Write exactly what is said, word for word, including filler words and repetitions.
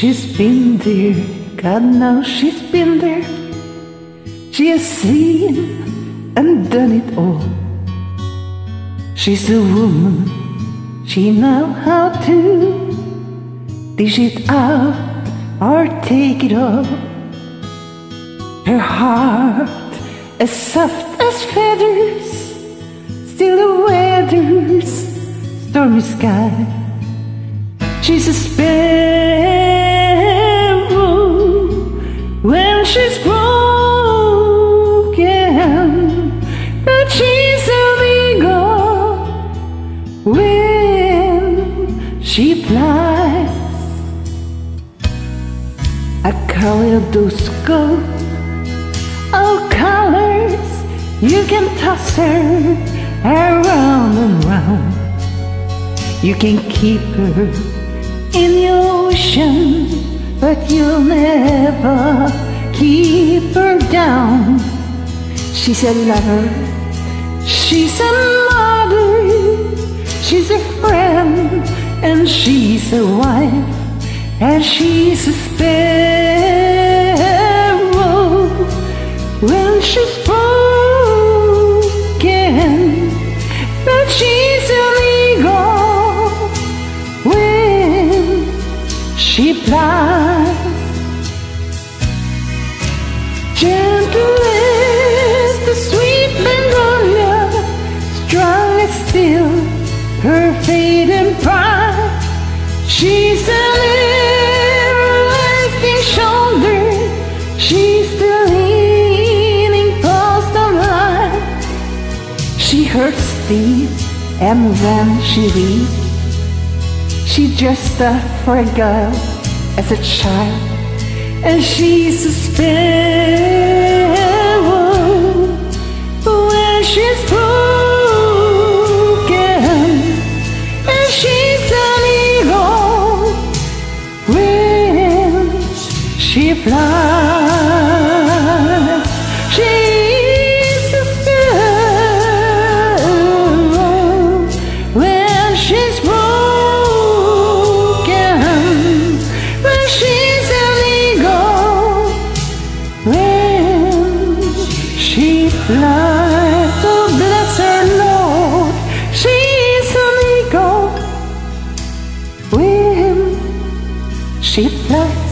She's been there, God knows she's been there. She has seen and done it all. She's a woman, she knows how to dish it out or take it all. Her heart as soft as feathers, still the weather's stormy sky. She's a sparrow when she's broken, but she's an eagle when she flies. A kaleidoscope of colors, you can toss her around and round. You can keep her in the ocean, but you'll never keep her down. She's a lover, she's a mother, she's a friend, and she's a wife, and she's a sparrow when she's broken, but she's an eagle when she flies. Gentle as the sweet magnolia, strong as steel, her faith and pride. She's an everlasting shoulder, she's the leaning post of life. She hurts deep, and when she weeps, she dressed up for a girl as a child, and she's a sparrow when she's broken, and she's an eagle when she flies. She's a sparrow when she's broken, but she's an eagle when she flies. Oh, bless her, Lord, she's an eagle when she flies.